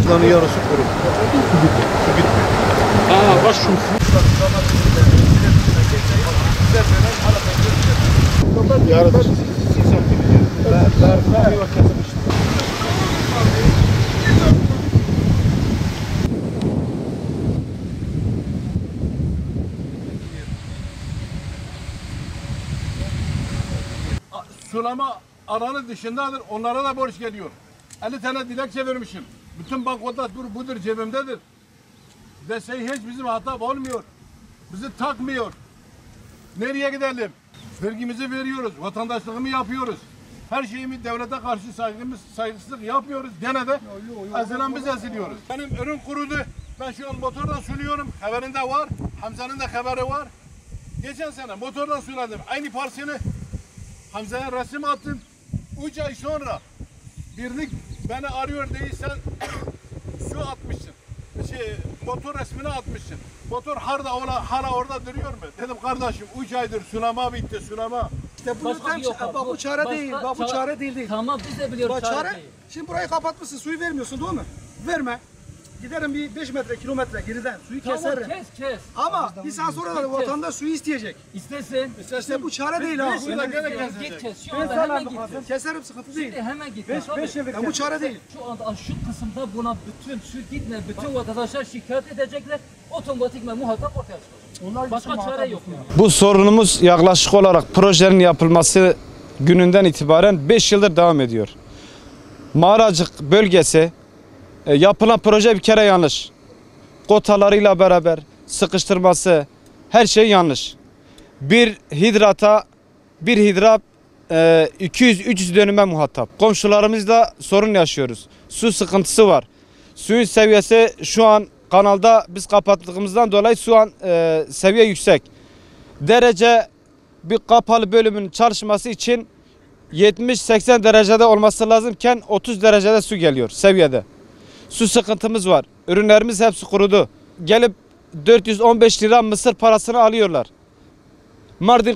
Buranın yarısı kuru. Su bitmiyor. Aa bak şu. Yarıdır. Sulama alanı dışındadır. Onlara da borç geliyor. 50 tane dilekçe vermişim. Bütün banknotlar budur cebimdedir. Desteği hiç bizim hatap olmuyor. Bizi takmıyor. Nereye gidelim? Vergimizi veriyoruz. Vatandaşlığımı yapıyoruz. Her şeyimi devlete karşı saygısızlık yapıyoruz. Gene de ezilen biz eziliyoruz. Benim ürün kurudu. Ben şu an motorla suluyorum. Haberinde var. Hamza'nın da haberi var. Geçen sene motorla suladım. Aynı parsını Hamza'ya resim attım. 3 ay sonra birlik beni arıyor değilsen su atmışsın. Motor resmini atmışsın. Motor hala orada duruyor mu? Dedim kardeşim 3 aydır sulama bitti sulama. İşte bu bak bu çare değil. Bak bu çare değil. Tamam biz de biliyoruz çare değil. Şimdi burayı kapatmışsın, suyu vermiyorsun değil mi? Verme. Giderim bir 5 metre, kilometre geriden suyu keserim. Kes. Ama bir saat sonra da vatandaş suyu isteyecek. İstesin. İşte bu çare değil ha. Git kes. Şu anda hemen git. Keserim, sıkıntı değil. Şimdi hemen git. Bu çare değil. Şu anda şu kısımda buna bütün Süt gitme, bütün vatandaşlar şikayet edecekler. Otomatikman muhatap ortaya çıkacak. Başka çare yok. Bu sorunumuz yaklaşık olarak projenin yapılması gününden itibaren 5 yıldır devam ediyor. Mağaracık bölgesi yapılan proje bir kere yanlış. Kotalarıyla beraber sıkıştırması her şey yanlış. Bir hidrat 200-300 dönüme muhatap. Komşularımızla sorun yaşıyoruz. Su sıkıntısı var. Suyun seviyesi şu an kanalda biz kapattığımızdan dolayı şu an seviye yüksek. Derece bir kapalı bölümün çalışması için 70-80 derecede olması lazımken 30 derecede su geliyor seviyede. Su sıkıntımız var. Ürünlerimiz hepsi kurudu. Gelip 415 lira mısır parasını alıyorlar. Mardin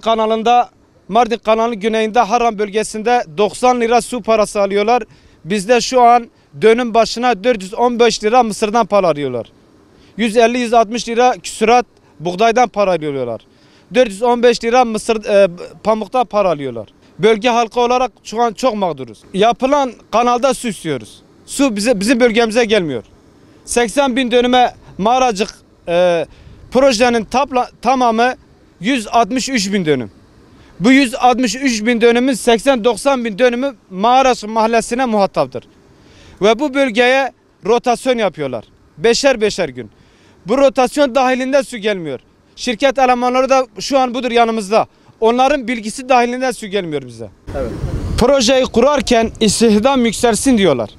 kanalının güneyinde Harran bölgesinde 90 lira su parası alıyorlar. Bizde şu an dönüm başına 415 lira mısırdan para alıyorlar. 150-160 lira küsurat buğdaydan para alıyorlar. 415 lira pamuktan para alıyorlar. Bölge halkı olarak şu an çok mağduruz. Yapılan kanalda su istiyoruz. Su bizim bölgemize gelmiyor. 80 bin dönüme Mağaracık projenin tamamı 163 bin dönüm. Bu 163 bin dönümün 80-90 bin dönümü Mağaracık mahallesine muhataptır. Ve bu bölgeye rotasyon yapıyorlar. Beşer gün. Bu rotasyon dahilinde su gelmiyor. Şirket elemanları da şu an budur yanımızda. Onların bilgisi dahilinde su gelmiyor bize. Evet. Projeyi kurarken istihdam yükselsin diyorlar.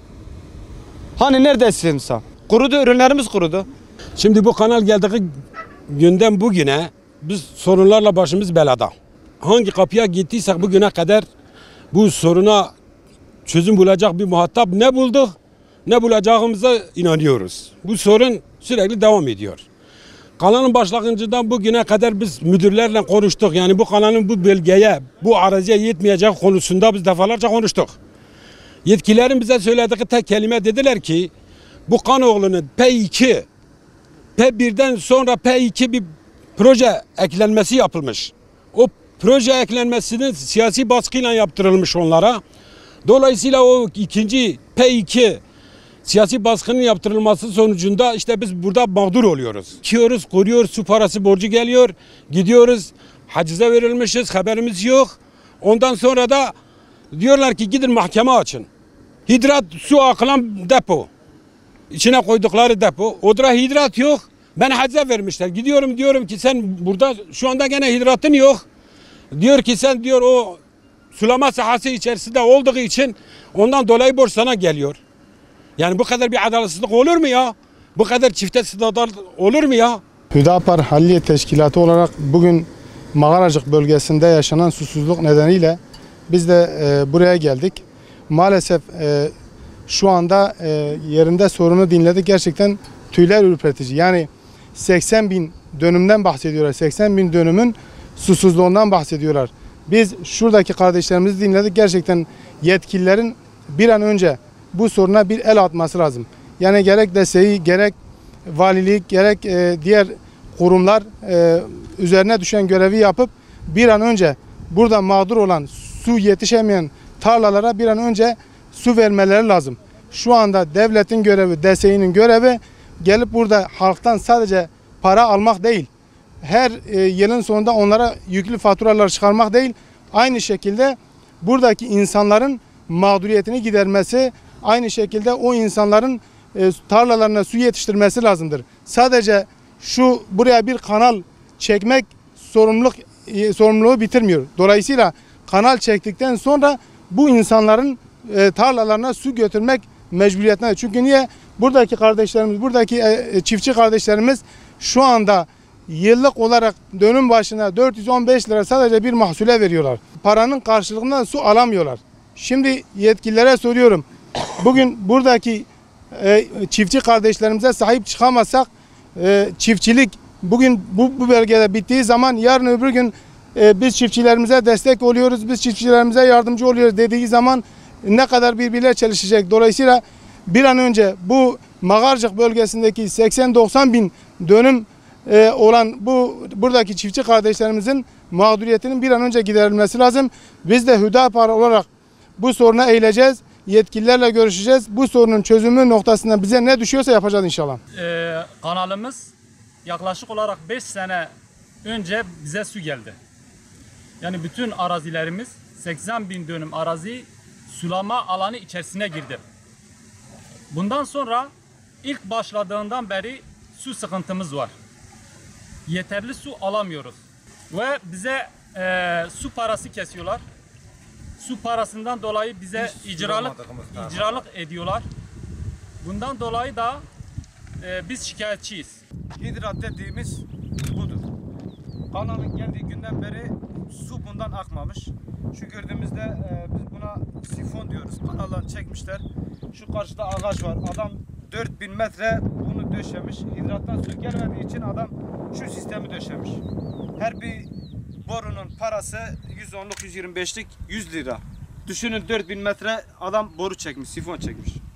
Hani nerede istihdam? Kurudu, ürünlerimiz kurudu. Şimdi bu kanal geldiği günden bugüne biz sorunlarla başımız belada. Hangi kapıya gittiysek bugüne kadar bu soruna çözüm bulacak bir muhatap ne bulduk ne bulacağımıza inanıyoruz. Bu sorun sürekli devam ediyor. Kanalın başlangıcından bugüne kadar biz müdürlerle konuştuk. Yani bu kanalın bu bölgeye, bu araziye yetmeyecek konusunda biz defalarca konuştuk. Yetkililerin bize söylediği tek kelime dediler ki bu Kanoğlu'nun P2, P1'den sonra P2 bir proje eklenmesi yapılmış. O proje eklenmesinin siyasi baskıyla yaptırılmış onlara. Dolayısıyla o ikinci P2 siyasi baskının yaptırılması sonucunda işte biz burada mağdur oluyoruz. Kiyoruz, kuruyoruz, su parası borcu geliyor, gidiyoruz, hacize verilmişiz, haberimiz yok. Ondan sonra da diyorlar ki gidin mahkeme açın. Hidrat su akılan depo. İçine koydukları depo. Odra hidrat yok. Ben hacize vermişler. Gidiyorum diyorum ki sen burada şu anda gene hidratın yok. Diyor ki sen diyor o sulama sahası içerisinde olduğu için ondan dolayı borç sana geliyor. Yani bu kadar bir adaletsizlik olur mu ya? Bu kadar çifte standart olur mu ya? Hüdapar Halliye Teşkilatı olarak bugün Mağaracık bölgesinde yaşanan susuzluk nedeniyle biz de buraya geldik. Maalesef şu anda yerinde sorunu dinledik. Gerçekten tüyler ürpertici. Yani 80 bin dönümden bahsediyorlar. 80 bin dönümün susuzluğundan bahsediyorlar. Biz şuradaki kardeşlerimizi dinledik. Gerçekten yetkililerin bir an önce bu soruna bir el atması lazım. Yani gerek DSİ, gerek valilik, gerek diğer kurumlar üzerine düşen görevi yapıp bir an önce burada mağdur olan, su yetişemeyen tarlalara bir an önce su vermeleri lazım. Şu anda devletin görevi, DSİ'nin görevi gelip burada halktan sadece para almak değil. Her yılın sonunda onlara yüklü faturalar çıkarmak değil. Aynı şekilde buradaki insanların mağduriyetini gidermesi, aynı şekilde o insanların tarlalarına su yetiştirmesi lazımdır. Sadece buraya bir kanal çekmek sorumluluğu bitirmiyor. Dolayısıyla kanal çektikten sonra bu insanların tarlalarına su götürmek mecburiyetinde. Çünkü niye? Buradaki kardeşlerimiz, buradaki çiftçi kardeşlerimiz şu anda yıllık olarak dönüm başına 415 lira sadece bir mahsule veriyorlar. Paranın karşılığında su alamıyorlar. Şimdi yetkililere soruyorum. Bugün buradaki çiftçi kardeşlerimize sahip çıkamazsak çiftçilik bugün bu bölgede bittiği zaman yarın öbür gün biz çiftçilerimize destek oluyoruz, biz çiftçilerimize yardımcı oluyoruz dediği zaman ne kadar birbirleriyle çalışacak. Dolayısıyla bir an önce bu Magarcık bölgesindeki 80-90 bin dönüm olan buradaki çiftçi kardeşlerimizin mağduriyetinin bir an önce giderilmesi lazım. Biz de Hüdapar olarak bu soruna eğileceğiz. Yetkililerle görüşeceğiz. Bu sorunun çözümü noktasında bize ne düşüyorsa yapacağız inşallah. Kanalımız yaklaşık olarak 5 sene önce bize su geldi. Yani bütün arazilerimiz 80 bin dönüm arazi sulama alanı içerisine girdi. Bundan sonra ilk başladığından beri su sıkıntımız var. Yeterli su alamıyoruz. Ve bize su parası kesiyorlar. Su parasından dolayı bize icralık ediyorlar. Bundan dolayı da biz şikayetçiyiz. Hidrat dediğimiz budur. Kanalın geldiği günden beri su bundan akmamış. Şu gördüğümüzde biz buna sifon diyoruz. Kanaldan çekmişler. Şu karşıda ağaç var. Adam 4000 metre bunu döşemiş. Hidrattan su gelmediği için adam şu sistemi döşemiş. Her bir borunun parası 110'luk 125'lik 100 lira. Düşünün 4000 metre adam boru çekmiş, sifon çekmiş.